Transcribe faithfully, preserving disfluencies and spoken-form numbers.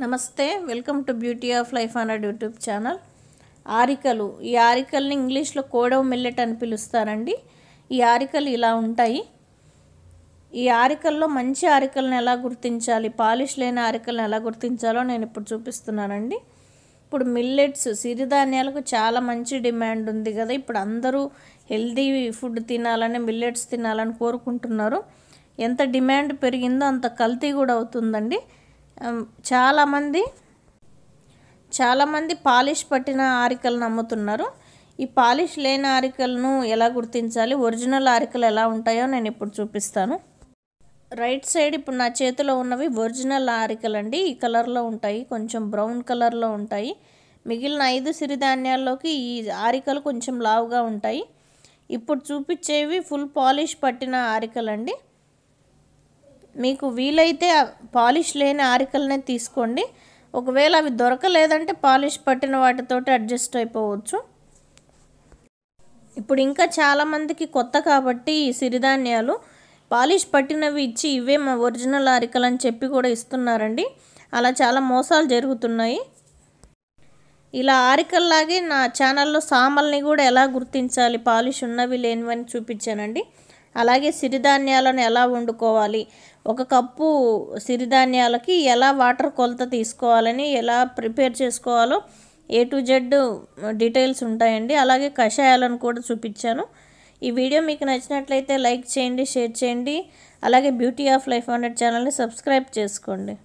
నమస్తే welcome to beauty of life hundred YouTube channel. ఆరికలు ఈ ఆరికల్ని ఇంగ్లీష్లో కోడో మిల్లెట్ అని పిలుస్తారండి. ఈ ఆరికలు ఇలా ఉంటాయి. ఈ ఆరికల్లో మంచి ఆరికలను ఎలా గుర్తించాలి, పాలిష్ లేని ఆరికలను ఎలా గుర్తించాలో నేను ఇప్పుడు చూపిస్తున్నానండి. ఇప్పుడు మిల్లెట్స్ సిరిధాన్యాలకు చాలా మంచి డిమాండ్ ఉంది కదా. ఇప్పుడు అందరూ హెల్దీ ఫుడ్ తినాలని, మిల్లెట్స్ తినాలని కోరుకుంటున్నారు. ఎంత డిమాండ్ పెరిగిందో అంత కల్తీ కూడా అవుతుందండి. చాలామంది చాలామంది పాలిష్ పట్టిన ఆరికలను అమ్ముతున్నారు. ఈ పాలిష్ లేని ఆరికలను ఎలా గుర్తించాలి, ఒరిజినల్ ఆరికలు ఎలా ఉంటాయో నేను ఇప్పుడు చూపిస్తాను. రైట్ సైడ్ ఇప్పుడు నా చేతిలో ఉన్నవి ఒరిజినల్ ఆరికలు అండి. ఈ కలర్లో ఉంటాయి, కొంచెం బ్రౌన్ కలర్లో ఉంటాయి. మిగిలిన ఐదు సిరిధాన్యాల్లోకి ఈ ఆరికలు కొంచెం లావుగా ఉంటాయి. ఇప్పుడు చూపించేవి ఫుల్ పాలిష్ పట్టిన ఆరికలండి. మీకు వీలైతే పాలిష్ లేని ఆరికలనే తీసుకోండి. ఒకవేళ అవి దొరకలేదంటే పాలిష్ పట్టిన వాటితోటి అడ్జస్ట్ అయిపోవచ్చు. ఇప్పుడు ఇంకా చాలామందికి కొత్త కాబట్టి ఈ సిరిధాన్యాలు పాలిష్ పట్టినవి ఇచ్చి ఇవే మా ఒరిజినల్ ఆరికలు అని చెప్పి కూడా ఇస్తున్నారండి. అలా చాలా మోసాలు జరుగుతున్నాయి. ఇలా ఆరికల్లాగే నా ఛానల్లో సామల్ని కూడా ఎలా గుర్తించాలి, పాలిష్ ఉన్నవి లేనివని చూపించానండి. అలాగే సిరిధాన్యాలను ఎలా వండుకోవాలి, ఒక కప్పు సిరిధాన్యాలకి ఎలా వాటర్ కొలత తీసుకోవాలని, ఎలా ప్రిపేర్ చేసుకోవాలో ఏ టు జెడ్ డీటెయిల్స్ ఉంటాయండి. అలాగే కషాయాలను కూడా చూపించాను. ఈ వీడియో మీకు నచ్చినట్లయితే లైక్ చేయండి, షేర్ చేయండి. అలాగే బ్యూటీ ఆఫ్ లైఫ్ హండ్రెడ్ ఛానల్ని సబ్స్క్రైబ్ చేసుకోండి.